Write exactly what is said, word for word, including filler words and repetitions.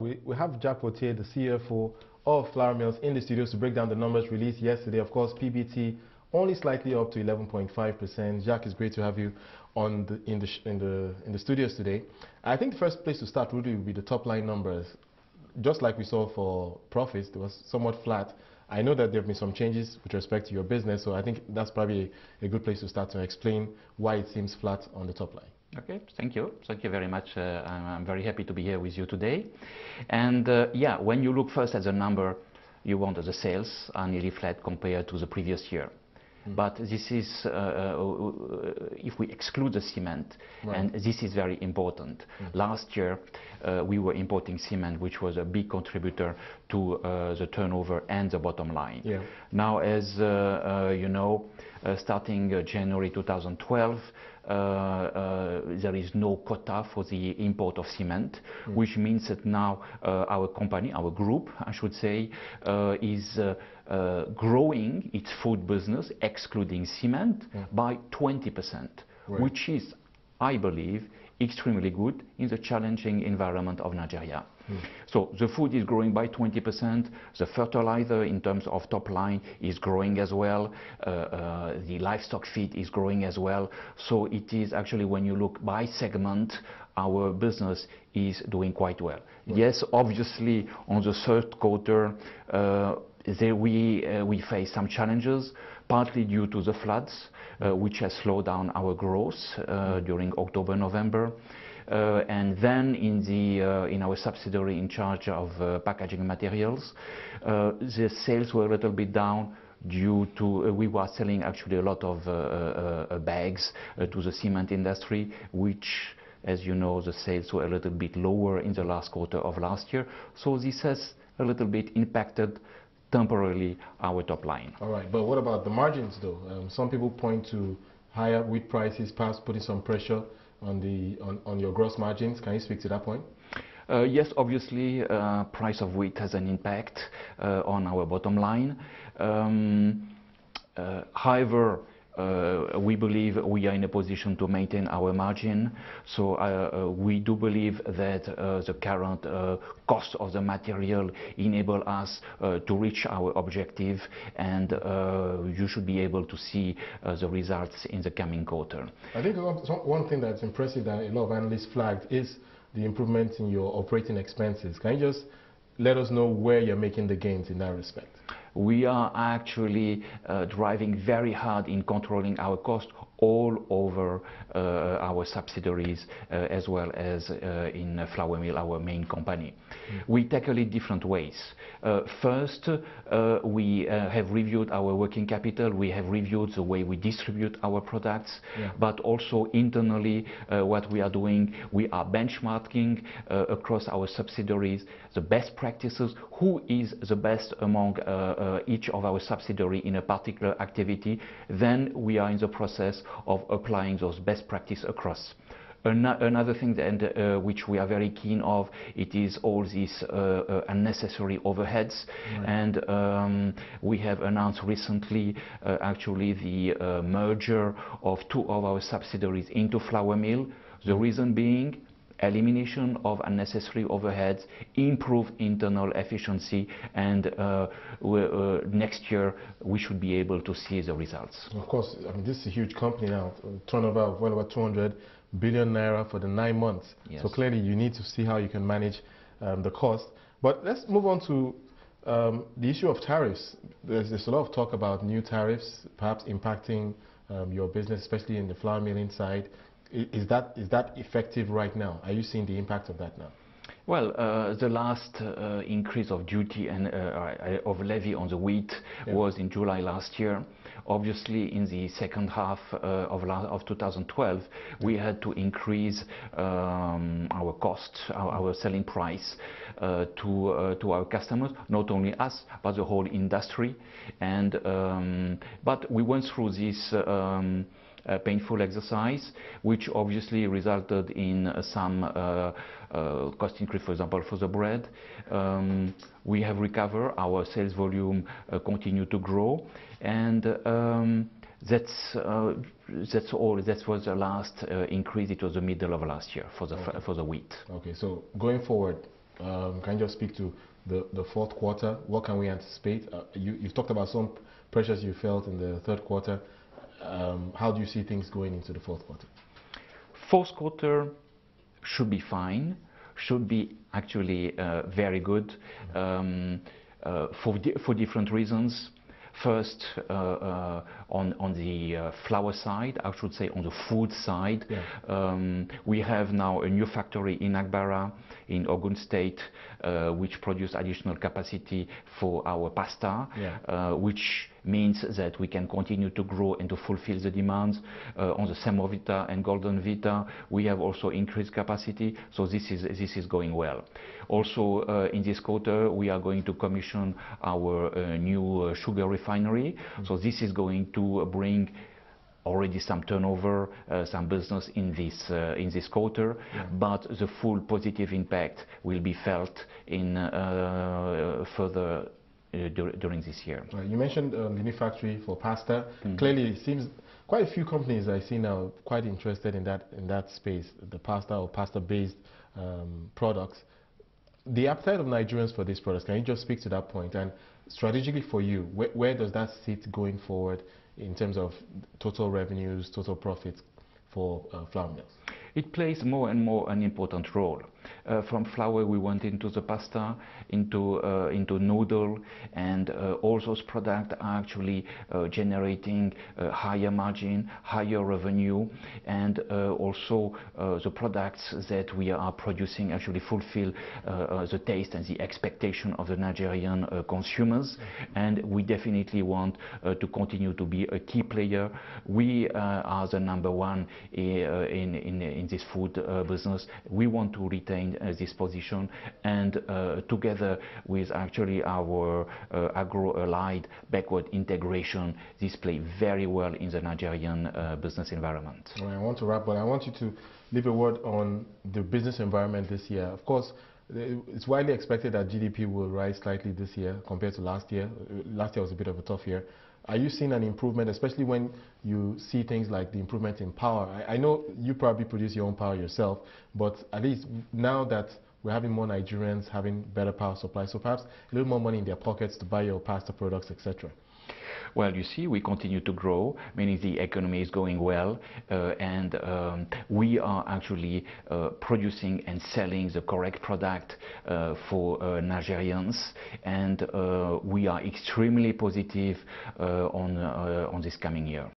We, we have Jack Potier, the C F O of Flour Mills, in the studios to break down the numbers released yesterday. Of course, P B T only slightly up to eleven point five percent. Jack, it's great to have you on the, in, the in, the, in the studios today. I think the first place to start really would be the top line numbers. Just like we saw for profits, it was somewhat flat. I know that there have been some changes with respect to your business, so I think that's probably a, a good place to start to explain why it seems flat on the top line. Okay, thank you. Thank you very much. Uh, I'm, I'm very happy to be here with you today. And uh, yeah, when you look first at the number, you want the sales are nearly flat compared to the previous year. Mm. But this is, uh, uh, if we exclude the cement, right. And this is very important. Mm. Last year, uh, we were importing cement, which was a big contributor to uh, the turnover and the bottom line. Yeah. Now, as uh, uh, you know, uh, starting uh, January two thousand twelve, Uh, uh, there is no quota for the import of cement, mm. which means that now uh, our company, our group, I should say, uh, is uh, uh, growing its food business, excluding cement, yeah. by twenty percent, right. Which is, I believe, extremely good in the challenging environment of Nigeria. Mm. So the food is growing by twenty percent, the fertilizer in terms of top line is growing as well, uh, uh, the livestock feed is growing as well. So it is actually, when you look by segment, our business is doing quite well. Right. Yes, obviously on the third quarter uh, there we, uh, we face some challenges, partly due to the floods, uh, which has slowed down our growth uh, during October, November. Uh, and then in, the, uh, in our subsidiary in charge of uh, packaging materials, uh, the sales were a little bit down due to, uh, we were selling actually a lot of uh, uh, bags uh, to the cement industry, which, as you know, the sales were a little bit lower in the last quarter of last year. So this has a little bit impacted temporarily our top line. All right, but what about the margins though? Um, some people point to higher wheat prices, perhaps putting some pressure on the on, on your gross margins. Can you speak to that point? Uh, yes, obviously, uh, price of wheat has an impact uh, on our bottom line. Um, uh, however, Uh, we believe we are in a position to maintain our margin, so uh, uh, we do believe that uh, the current uh, cost of the material enable us uh, to reach our objective, and uh, you should be able to see uh, the results in the coming quarter. I think one thing that's impressive that a lot of analysts flagged is the improvement in your operating expenses. Can you just let us know where you're making the gains in that respect? We are actually uh, driving very hard in controlling our cost all over uh, our subsidiaries uh, as well as uh, in uh, Flour Mill, our main company. Mm. We tackle it different ways. Uh, first, uh, we uh, have reviewed our working capital, we have reviewed the way we distribute our products, yeah. But also internally uh, what we are doing, we are benchmarking uh, across our subsidiaries the best practices, who is the best among uh, uh, each of our subsidiaries in a particular activity. Then we are in the process of applying those best practices across. An another thing that, uh, which we are very keen of, it is all these uh, uh, unnecessary overheads. Right. And um, we have announced recently uh, actually the uh, merger of two of our subsidiaries into Flour Mill. The reason being elimination of unnecessary overheads, improve internal efficiency, and uh, uh, next year we should be able to see the results. Of course, I mean, this is a huge company now, turnover of well over two hundred billion naira for the nine months. Yes. So clearly you need to see how you can manage um, the cost. But let's move on to um, the issue of tariffs. There's, there's a lot of talk about new tariffs perhaps impacting um, your business, especially in the flour milling side. Is that, is that effective right now? Are you seeing the impact of that now? Well, uh, the last uh, increase of duty and uh, of levy on the wheat, yeah. was in July last year. Obviously, in the second half uh, of, of two thousand twelve, we had to increase um, our cost, our, our selling price uh, to uh, to our customers, not only us, but the whole industry. And um, but we went through this Um, A painful exercise, which obviously resulted in uh, some uh, uh, cost increase, for example, for the bread. Um, we have recovered, our sales volume uh, continue to grow, and um, that's uh, that's all. That was the last uh, increase. It was the middle of last year for the okay. for the wheat. Okay, so going forward, Um, can you just speak to the, the fourth quarter? What can we anticipate? Uh, you, you've talked about some pressures you felt in the third quarter. Um, how do you see things going into the fourth quarter? Fourth quarter should be fine, should be actually uh, very good um, uh, for, di for different reasons. First, uh, uh, on, on the uh, flour side, I should say on the food side, yeah. um, we have now a new factory in Agbara, in Ogun State, uh, which produce additional capacity for our pasta, yeah. uh, which means that we can continue to grow and to fulfill the demands. Uh, on the Semovita and Golden Vita, we have also increased capacity, so this is, this is going well. Also, uh, in this quarter, we are going to commission our uh, new uh, sugar refinery, mm-hmm. so this is going to bring already some turnover, uh, some business in this uh, in this quarter, yeah. but the full positive impact will be felt in uh, further uh, dur during this year. Right. You mentioned um, the new factory for pasta. Mm-hmm. Clearly, it seems quite a few companies I see now quite interested in that in that space, the pasta or pasta-based um, products. The appetite of Nigerians for these products, can you just speak to that point? And strategically for you, where, where does that sit going forward in terms of total revenues, total profits for uh, flour mills? It plays more and more an important role. Uh, from flour we went into the pasta, into, uh, into noodle, and uh, all those products are actually uh, generating uh, higher margin, higher revenue, and uh, also uh, the products that we are producing actually fulfill uh, uh, the taste and the expectation of the Nigerian uh, consumers, and we definitely want uh, to continue to be a key player. We uh, are the number one uh, in, in, in this food uh, business. We want to retain uh, this position, and uh, together with actually our uh, agro-allied backward integration, this plays very well in the Nigerian uh, business environment. Well, I want to wrap, but I want you to leave a word on the business environment this year. Of course, it's widely expected that G D P will rise slightly this year compared to last year. Last year was a bit of a tough year. Are you seeing an improvement, especially when you see things like the improvement in power? I, I know you probably produce your own power yourself, but at least now that we're having more Nigerians having better power supply, so perhaps a little more money in their pockets to buy your pasta products, et cetera. Well, you see, we continue to grow, meaning the economy is going well, uh, and um, we are actually uh, producing and selling the correct product uh, for uh, Nigerians, and uh, we are extremely positive uh, on, uh, on this coming year.